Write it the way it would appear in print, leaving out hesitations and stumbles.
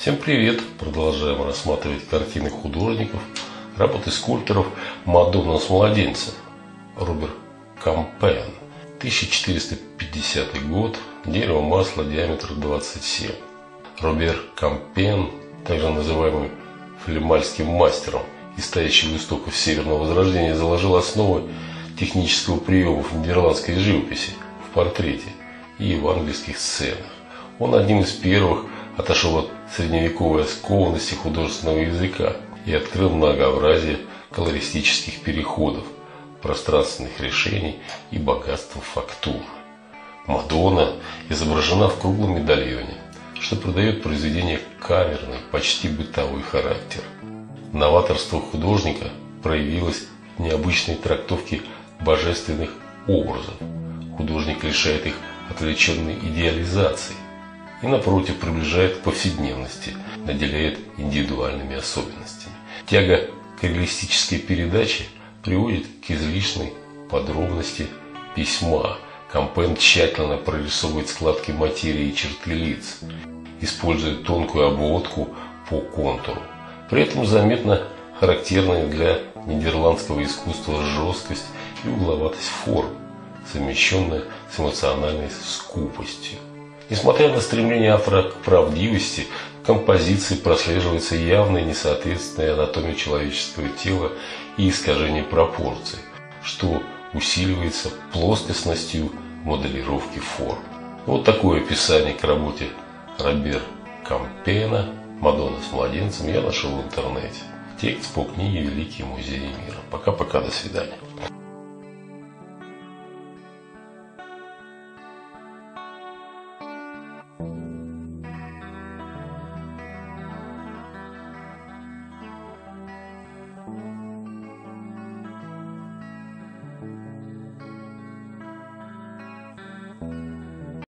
Всем привет! Продолжаем рассматривать картины художников, работы скульпторов «Мадонна с младенцем» Робер Кампен. 1450 год, дерево масла, диаметр 27. Робер Кампен, также называемый флемальским мастером и стоящий у истоков Северного Возрождения, заложил основы технического приема в нидерландской живописи, в портрете и евангельских сценах. Он одним из первых отошел от средневековой скованности художественного языка и открыл многообразие колористических переходов, пространственных решений и богатства фактур. Мадонна изображена в круглом медальоне, что придает произведению камерный, почти бытовой характер. Новаторство художника проявилось в необычной трактовке божественных образов. Художник лишает их отвлеченной идеализации и, напротив, приближает к повседневности, наделяет индивидуальными особенностями. Тяга к реалистической передаче приводит к излишней подробности письма. Кампен тщательно прорисовывает складки материи и черты лиц, использует тонкую обводку по контуру. При этом заметна характерная для нидерландского искусства жесткость и угловатость форм, совмещенная с эмоциональной скупостью. Несмотря на стремление автора к правдивости, в композиции прослеживается явное несоответствие анатомии человеческого тела и искажение пропорций, что усиливается плоскостностью моделировки форм. Вот такое описание к работе Робера Кампена «Мадонна с младенцем» я нашел в интернете. Текст по книге «Великие музеи мира». Пока-пока, до свидания.